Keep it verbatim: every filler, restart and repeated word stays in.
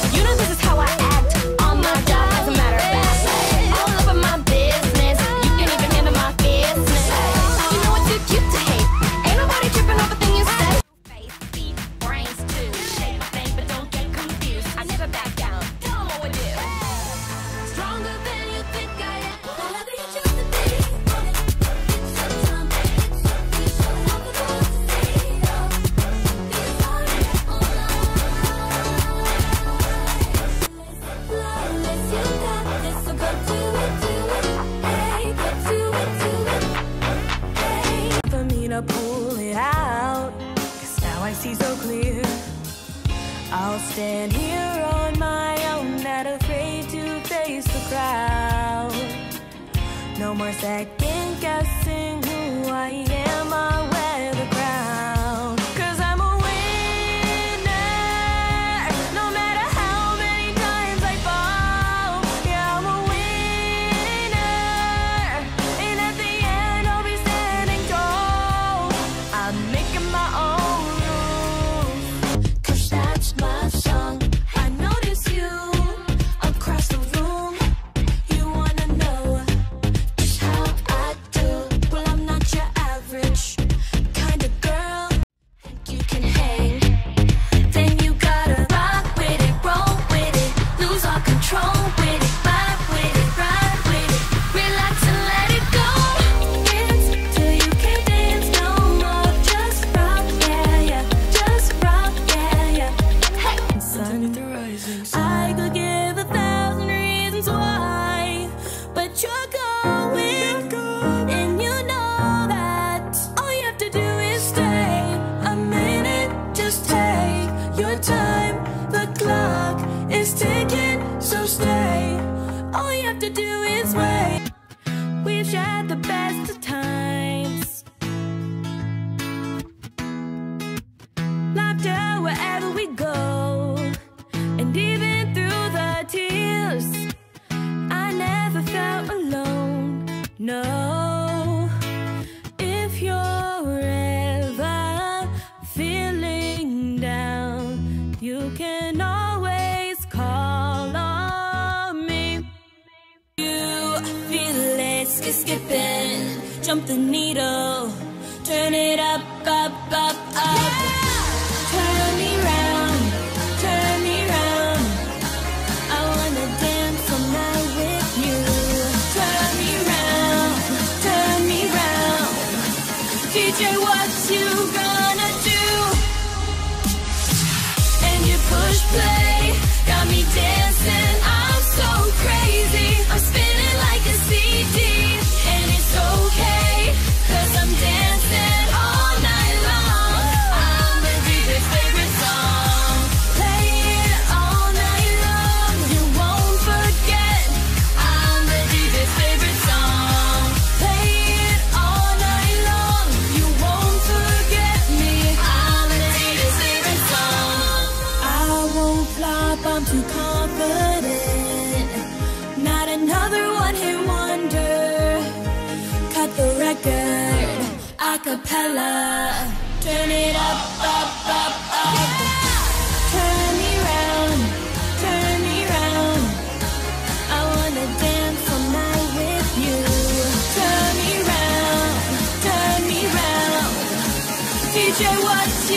You know this is how I act on my job, as a matter of fact. All over my business, you can even handle my business. You know it's too cute to hate. Ain't nobody tripping off a thing you say. Face, feet, brains too. Shape my thing, but don't get confused. I never back down. Tell 'em what we do. Stronger than you think I am. Whatever you choose to be. For me to pull it out, 'cause now I see so clear. I'll stand here on my own, not afraid to face the crowd. No more second guessing who I am, I'll wear the crown. 'Cause I'm a winner, no matter how many times I fall. Yeah, I'm a winner, and at the end I'll be standing tall. I'm making my own rules, 'cause that's my song. I notice you across the room. You wanna know just how I do. Well, I'm not your average kind of girl. Think you can hang? Then you gotta rock with it, roll with it, lose all control with it, vibe with it, ride with it, relax and let it go. Dance till you can't dance no more. Just rock, yeah, yeah. Just rock, yeah, yeah. Hey, sun the rising sun. I could give a thousand reasons why, but you're going, and you know that all you have to do is stay a minute. Just take your time. The clock is ticking, so stay. All you have to do is wait. We've shared the best of times, laughter wherever we go, and even through the tears, I never felt alone. No, if you're ever feeling down, you can always call on me. You feel it, skip skipping, jump the needle, turn it up, up, up, up. Turn me round, turn me round. I wanna dance all night with you. Turn me round, turn me round. D J, what you gonna do? And you push play, got me dancing. I'm so crazy, I'm spinning like a C D. And it's okay, 'cause I'm dancing all night long. I'm the D J's favorite song. Play it all night long, you won't forget. I'm the D J's favorite song. Play it all night long, you won't forget me. I'm the D J's favorite song. I won't flop, I'm too confident. Not another one-hit wonder. Cut the record, acapella. Turn it up, up, up, up. Turn me round, turn me round. I wanna dance all night with you. Turn me round, turn me round. D J, what